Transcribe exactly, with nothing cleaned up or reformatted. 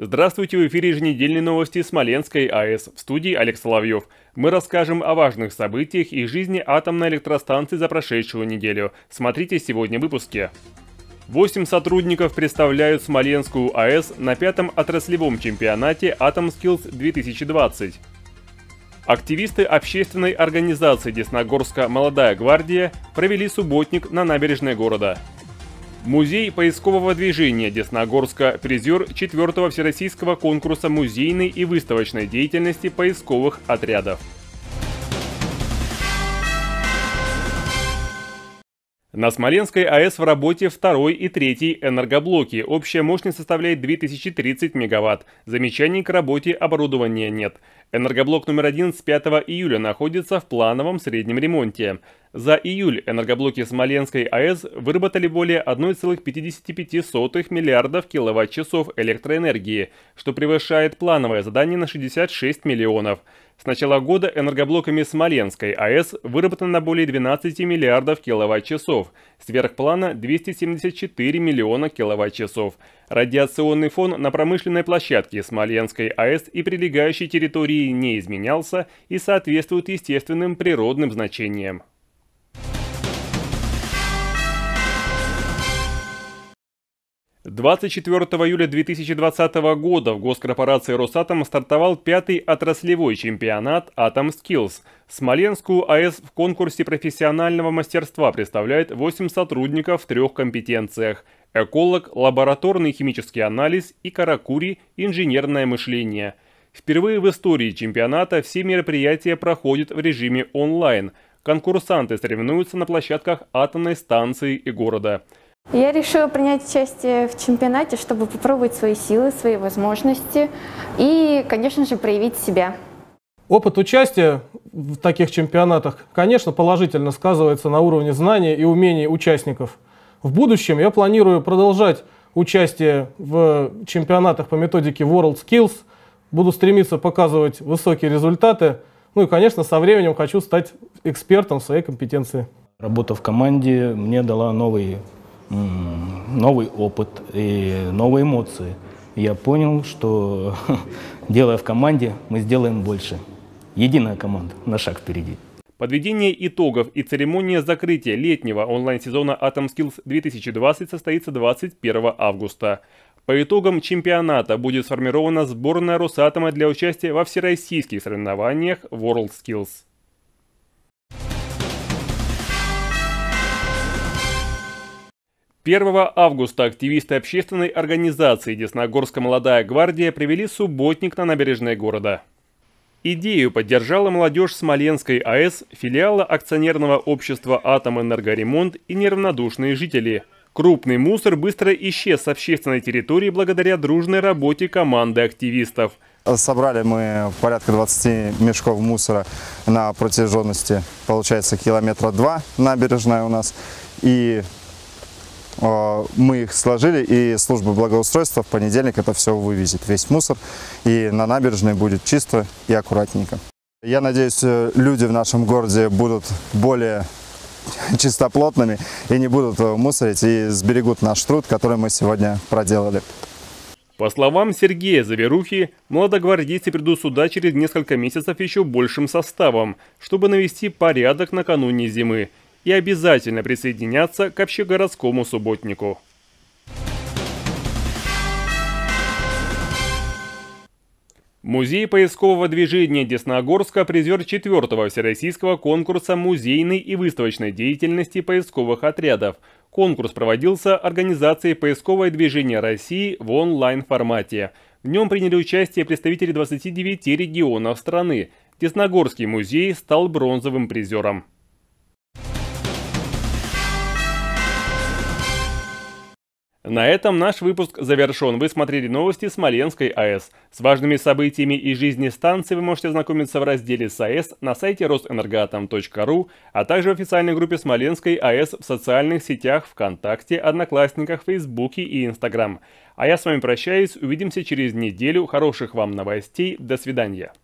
Здравствуйте, в эфире еженедельные новости Смоленской АЭС. В студии Олег Соловьев. Мы расскажем о важных событиях и жизни атомной электростанции за прошедшую неделю. Смотрите сегодня в выпуске. Восемь сотрудников представляют Смоленскую АЭС на пятом отраслевом чемпионате AtomSkills две тысячи двадцать. Активисты общественной организации Десногорска «Молодая гвардия» провели субботник на набережной города. Музей поискового движения Десногорска – призер четвертого всероссийского конкурса музейной и выставочной деятельности поисковых отрядов. На Смоленской АЭС в работе второй и третий энергоблоки. Общая мощность составляет две тысячи тридцать мегаватт. Замечаний к работе оборудования нет. Энергоблок номер один с пятого июля находится в плановом среднем ремонте. За июль энергоблоки Смоленской АЭС выработали более одной целой пятидесяти пяти сотых миллиардов киловатт-часов электроэнергии, что превышает плановое задание на шестьдесят шесть миллионов. С начала года энергоблоками Смоленской АЭС выработано более двенадцати миллиардов киловатт-часов, сверх плана двести семьдесят четыре миллиона киловатт-часов. Радиационный фон на промышленной площадке Смоленской АЭС и прилегающей территории не изменялся и соответствует естественным природным значениям. двадцать четвёртого июля две тысячи двадцатого года в госкорпорации «Росатом» стартовал пятый отраслевой чемпионат AtomSkills. Смоленскую АЭС в конкурсе профессионального мастерства представляет восемь сотрудников в трех компетенциях: эколог, лабораторный химический анализ и каракури инженерное мышление. Впервые в истории чемпионата все мероприятия проходят в режиме онлайн. Конкурсанты соревнуются на площадках атомной станции и города. Я решила принять участие в чемпионате, чтобы попробовать свои силы, свои возможности и, конечно же, проявить себя. Опыт участия в таких чемпионатах, конечно, положительно сказывается на уровне знаний и умений участников. В будущем я планирую продолжать участие в чемпионатах по методике WorldSkills, буду стремиться показывать высокие результаты, ну и, конечно, со временем хочу стать экспертом в своей компетенции. Работа в команде мне дала новый новый опыт и новые эмоции. Я понял, что делая в команде, мы сделаем больше. Единая команда, на шаг впереди. Подведение итогов и церемония закрытия летнего онлайн-сезона AtomSkills две тысячи двадцать состоится двадцать первого августа. По итогам чемпионата будет сформирована сборная Росатома для участия во всероссийских соревнованиях WorldSkills. первого августа активисты общественной организации Десногорска «Молодая гвардия» провели субботник на набережной города. Идею поддержала молодежь Смоленской АЭС, филиала акционерного общества «Атомэнергоремонт» и неравнодушные жители. Крупный мусор быстро исчез с общественной территории благодаря дружной работе команды активистов. Собрали мы порядка двадцати мешков мусора на протяженности, получается, километра два набережная у нас. И мы их сложили, и служба благоустройства в понедельник это все вывезет, весь мусор, и на набережной будет чисто и аккуратненько. Я надеюсь, люди в нашем городе будут более чистоплотными и не будут мусорить, и сберегут наш труд, который мы сегодня проделали. По словам Сергея Заверухи, молодогвардейцы придут сюда через несколько месяцев еще большим составом, чтобы навести порядок накануне зимы, и обязательно присоединяться к общегородскому субботнику. Музей поискового движения Десногорска – призер четвертого всероссийского конкурса музейной и выставочной деятельности поисковых отрядов. Конкурс проводился организацией «Поисковое движение России» в онлайн-формате. В нем приняли участие представители двадцати девяти регионов страны. Десногорский музей стал бронзовым призером. На этом наш выпуск завершен. Вы смотрели новости Смоленской АЭС. С важными событиями из жизни станции вы можете ознакомиться в разделе САЭС на сайте росэнергоатом точка ру, а также в официальной группе Смоленской АЭС в социальных сетях ВКонтакте, Одноклассниках, Фейсбуке и Инстаграм. А я с вами прощаюсь. Увидимся через неделю. Хороших вам новостей. До свидания.